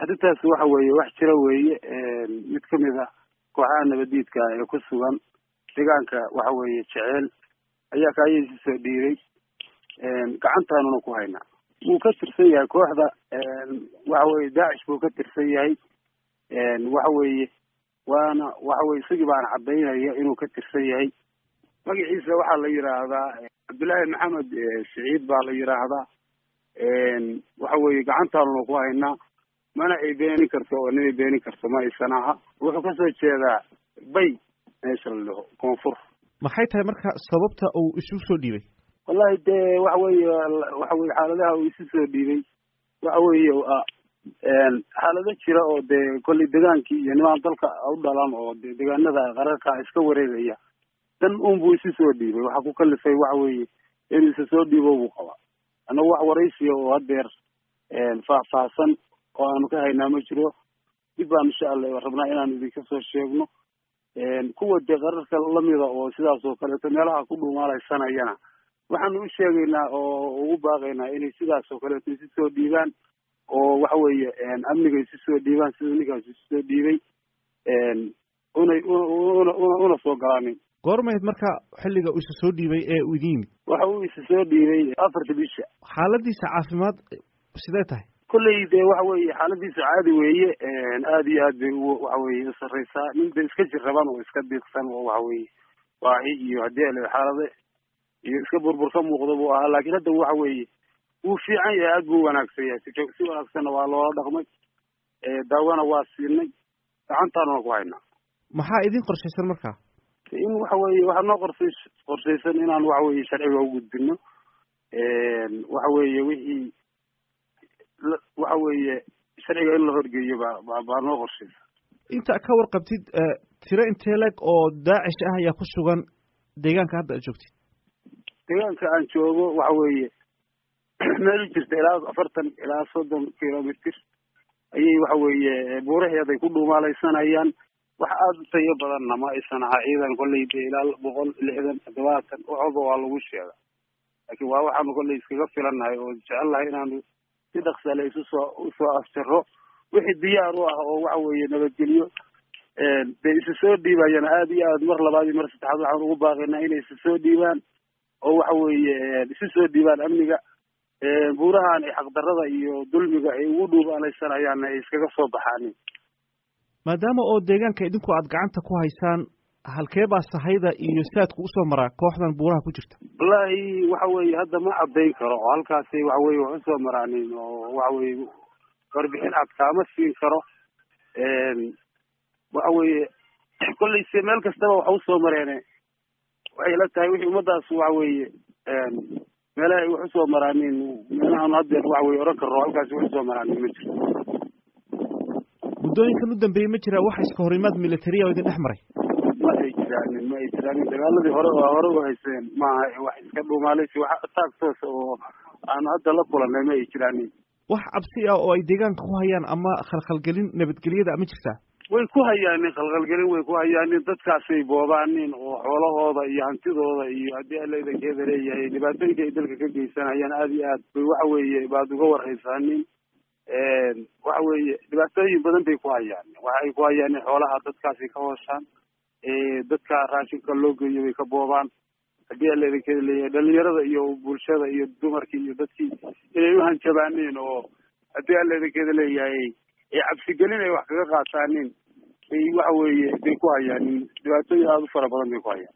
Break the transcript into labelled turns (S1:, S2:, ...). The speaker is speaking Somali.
S1: arrintaas waxa weeye wax jira weeye mid ka mid ah kooxaha nabadiidka ee ku sugan deegaanka waxa weeye jecel ayaa kaayaysi soo dhiiray gacantaanuna ku haynaa wuu ka tirsan yahay kooxda waxa weeye daacish buu ka tirsan yahay waxa weeye waxa weeye isagii baan cadaynaya inuu ka tirsan yahay magaciisa waxaa la yidhaahdaa cabdullaahi maxamed siciid baa la yidhaahdaa waxa weeye gacantaanuna ku haynaa mana ay beeni karto oo ninay beeni karto ma aysan aha wuxuu kasoo jeedaa bay meesha la dhaho koonfur
S2: maxay tahay marka sababta uu isu soo dhiibay
S1: wallahi dee waxa weeye xaaladaha uu isu soo dhiibay waxa weeye xaalado jira oo dee kolley degaankii iyo nimaan dalka u dhalan oo de deegaanada qararka iska wareegaya dan unbuu isu soo dhiibay waxaa ku kalifay waxa weeye inuu isa soo dhiibo buu qabaa annagu wax waraysiya oo hadeer faahfaahsan oo aanu ka haynaa ma jiro dib baan insha allah rabnaa inaanu idinka soo sheegno kuwa dee qararka lamida oo sidaas oo kaleeto meelaha ku dhuumaalaysanayana waxaanu u sheegaynaa oo ugu baaqaynaa inay sidaas oo kaleeto isu soo dhiibaan oo waxa weeye amniga isu soo dhiibaan sida ninkaas isu soo dhiibay una soo galaanin
S2: goormayd marka xilliga uu isa soo dhiibay ee uu idin yimid
S1: waxa uu isa soo dhiibay 4 bisha
S2: xaaladiisa caafimaad sidee tahay
S1: kolley dee waxa weeye xaaladiisa caadi weeye aad iyo aad bay waxa weeye u sarreysaa nin da iska jirraban oo iska diiqsan oo waxa weeye waahi iyo haddii ale xaalade iyo iska burbur ka muuqda buu ahaa laakiin hadda waxa weeye wuu fiican yahay aad buu wanaagsan yahay si wanaagsanna waa loola dhaqmay daawana waa siinay gacantaanuna ku haynaa
S2: maxaa idin qorshaysan markaa
S1: in waxa weeye waxaa noo qorshaysan inaan waxa weeye sharciga u gudbino waxa weeye wixii waxa weeye sharciga in la horgeeyo baa noo qorshaysan
S2: inta ka warqabtid tiro intee leg oo daacish ah ayaa ku sugan deegaanka hadda aad joogtid
S1: deegaanka aan joogo waxa weeye meel jirta ilaa 40 ilaa 30 kilomitr ayay waxa weeye buuraheeday ku dhuumaalaysanayaan wax aad u tayo badanna ma aysan ahaa ciidan kolley dee ilaa 160 waxooba waa lagu sheega laakiin waa waxaanu kolley iskaga filannahay oo jecelnahay inaanu si dhaqsale usoo afjaro wixii diyaar u ah oo waxa weeye nabadgelyo dee isu soo dhiibayana aad iyo aad mar labaad iyo mar saddexaad waxaan ugu baaqaynaa inay isu soo dhiibaan oo waxa weeye isu soo dhiibaan amniga buurahan ay xaqdarrada iyo dulmiga ay ugu dhuubaalaysanayaanna ay iskaga soo baxaanin
S2: maadaama oo deegaanka idinku aad gacanta ku haysaan halkee baa sahayda iyo saadku usoo maraa kooxdan buuraha ku jirta
S1: wallaahi waxa weeye hadda ma caddayn karo oo halkaasay waxa weeye wax usoo maraanin oo waxa weeye warbixin cad kaama siin karo waxa weeye kolley se meel kastaba wax usoo mareene waxay la tahay wixii ummadaas waxa weeye meelaha ay wax usoo maraanin meelahan haddeer waxa weye oran karro halkaasi wax usoo maraanin ma jiro
S2: muddooyinkan u dambeeyey ma jira wax iska horimaad militariya oo idin dhex maray
S1: ma ay jiraanin dagaaladii hore u hayseen maaha wax iska dhuumaalaysi wax taag toosa oo aanu hadda la kulannay ma ay jiraanin
S2: wax cabsi ah oo ay deegaanka ku hayaan ama khalkhalgelin nabadgelyada ma jirtaa
S1: way ku hayaanin khalkhalgelin way ku hayaanin dadkaasay boobaanin oo xoolahooda iyo hantidooda iyo haddii allaydankeeda leeyahay dhibaatooyinka ay dalka ka geysanayaan aad iyo aad bay waxa weeye baad uga warhaysaanin waxa weeye dhibaatooyin badan bay ku hayaan waxa ay ku hayaanin xoolaha dadkaasay ka hooshaan dadka raashinka loo geeyo bay ka boobaan haddii allaydankeeda leeyahay dhalinyarada iyo bulshada iyo dumarkii iyo dadkii inay u hanjabaaniin oo haddii allaydankeeda leeyahay cabsigelin ay wax kaga qaataanin bay waxa weeye bay ku hayaanin dhibaatooyin aada u fara badan bay ku hayaan